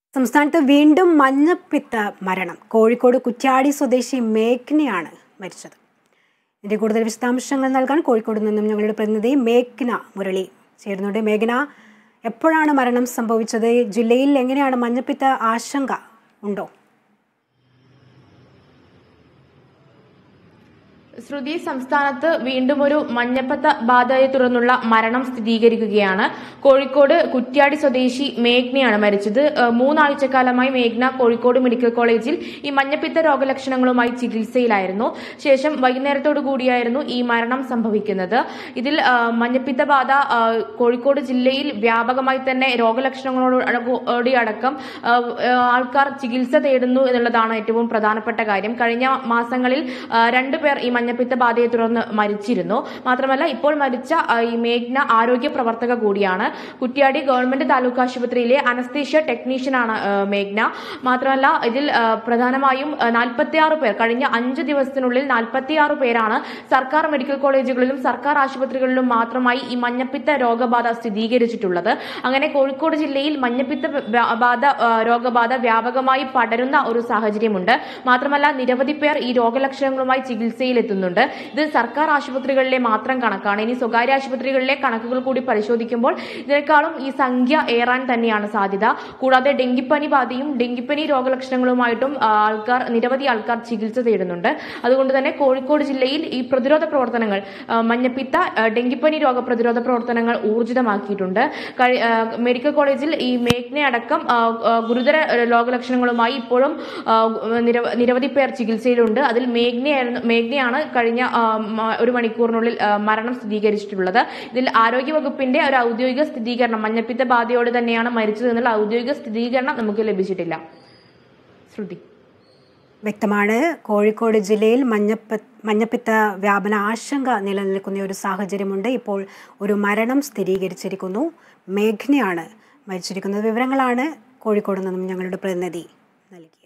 സംസ്ഥാനത്ത് വീണ്ടും മഞ്ഞപ്പിത്ത മരണം. കോഴിക്കോട് കുറ്റ്യാടി സ്വദേശി മേഘ്നയാണ് മരിച്ചത്. ഇതിന്റെ കൂടുതൽ വിശദാംശങ്ങൾ നൽകാൻ കോഴിക്കോട് നിന്നും ഞങ്ങളുടെ പ്രതിനിധി മേഘ്ന മുരളി ചേരുന്നുണ്ട്. മേഘ്ന, എപ്പോഴാണ് മരണം സംഭവിച്ചത്? ജില്ലയിൽ എങ്ങനെയാണ് മഞ്ഞപ്പിത്ത ആശങ്ക ഉണ്ടോ? ശ്രുതി, സംസ്ഥാനത്ത് വീണ്ടും ഒരു മഞ്ഞപ്പിത്ത ബാധയെ തുടർന്നുള്ള മരണം സ്ഥിരീകരിക്കുകയാണ്. കോഴിക്കോട് കുറ്റ്യാടി സ്വദേശി മേഘ്നയാണ് മരിച്ചത്. 3 ആഴ്ചക്കാലമായി മേഘ്ന കോഴിക്കോട് മെഡിക്കൽ കോളേജിൽ ഈ മഞ്ഞപ്പിത്ത രോഗലക്ഷണങ്ങളുമായി ചികിത്സയിലായിരുന്നു. ശേഷം വൈകുന്നേരത്തോടു കൂടിയായിരുന്നു ഈ മരണം സംഭവിക്കുന്നത്. ഇതിൽ മഞ്ഞപ്പിത്ത ബാധ കോഴിക്കോട് ജില്ലയിൽ വ്യാപകമായി തന്നെ രോഗലക്ഷണങ്ങളോടെ അടക്കം ആൾക്കാർ ചികിത്സ തേടുന്നു എന്നുള്ളതാണ് ഏറ്റവും പ്രധാനപ്പെട്ട കാര്യം. കഴിഞ്ഞ മാസങ്ങളിൽ 2 പേർ ഈ മഞ്ഞപ്പിത്ത ബാധയെ തുടർന്ന് മരിച്ചിരുന്നു. മാത്രമല്ല, ഇപ്പോൾ മരിച്ച ഈ മേഘ്ന ആരോഗ്യ പ്രവർത്തക കൂടിയാണ്. കുറ്റ്യാടി ഗവൺമെന്റ് താലൂക്ക് ആശുപത്രിയിലെ അനസ്തേഷ്യ ടെക്നീഷ്യനാണ് മേഘ്ന. മാത്രമല്ല, ഇതിൽ പ്രധാനമായും 46 പേർ, കഴിഞ്ഞ 5 ദിവസത്തിനുള്ളിൽ 46 പേരാണ് സർക്കാർ മെഡിക്കൽ കോളേജുകളിലും സർക്കാർ ആശുപത്രികളിലും മാത്രമായി ഈ മഞ്ഞപ്പിത്ത രോഗബാധ സ്ഥിരീകരിച്ചിട്ടുള്ളത്. അങ്ങനെ കോഴിക്കോട് ജില്ലയിൽ മഞ്ഞപ്പിത്ത രോഗബാധ വ്യാപകമായി പടരുന്ന ഒരു സാഹചര്യമുണ്ട്. മാത്രമല്ല, നിരവധി പേർ ഈ രോഗലക്ഷണങ്ങളുമായി ചികിത്സയിലെത്തുന്നുണ്ട്. ഇത് സർക്കാർ ആശുപത്രികളിലെ മാത്രം കണക്കാണ്. ഇനി സ്വകാര്യ ആശുപത്രികളിലെ കണക്കുകൾ കൂടി പരിശോധിക്കുമ്പോൾ ഇതിനേക്കാളും ഈ സംഖ്യ ഏറാൻ തന്നെയാണ് സാധ്യത. കൂടാതെ ഡെങ്കിപ്പനി ബാധയും ഡെങ്കിപ്പനി രോഗലക്ഷണങ്ങളുമായിട്ടും നിരവധി ആൾക്കാർ ചികിത്സ തേടുന്നുണ്ട്. അതുകൊണ്ട് തന്നെ കോഴിക്കോട് ജില്ലയിൽ ഈ പ്രതിരോധ പ്രവർത്തനങ്ങൾ, മഞ്ഞപ്പിത്ത ഡെങ്കിപ്പനി രോഗപ്രതിരോധ പ്രവർത്തനങ്ങൾ ഊർജിതമാക്കിയിട്ടുണ്ട്. മെഡിക്കൽ കോളേജിൽ ഈ മേഘ്നയടക്കം ഗുരുതര രോഗലക്ഷണങ്ങളുമായി ഇപ്പോഴും നിരവധി പേർ ചികിത്സയിലുണ്ട്. അതിൽ മേഘ്നയാണ് കഴിഞ്ഞ 1 മണിക്കൂറിനുള്ളിൽ മരണം സ്ഥിരീകരിച്ചിട്ടുള്ളത്. ഇതിൽ ആരോഗ്യവകുപ്പിന്റെ ഒരു ഔദ്യോഗിക സ്ഥിരീകരണം, മഞ്ഞപ്പിത്ത ബാധയോട് തന്നെയാണ് മരിച്ചത് എന്നുള്ള ഔദ്യോഗിക സ്ഥിരീകരണം നമുക്ക് ലഭിച്ചിട്ടില്ല. ശ്രുതി, വ്യക്തമാണ്. കോഴിക്കോട് ജില്ലയിൽ മഞ്ഞപ്പിത്ത വ്യാപന ആശങ്ക നിലനിൽക്കുന്ന ഒരു സാഹചര്യമുണ്ട്. ഇപ്പോൾ ഒരു മരണം സ്ഥിരീകരിച്ചിരിക്കുന്നു. മേഘ്നയാണ് മരിച്ചിരിക്കുന്നത്. വിവരങ്ങളാണ് കോഴിക്കോട് നിന്നും ഞങ്ങളുടെ പ്രതിനിധി നൽകി.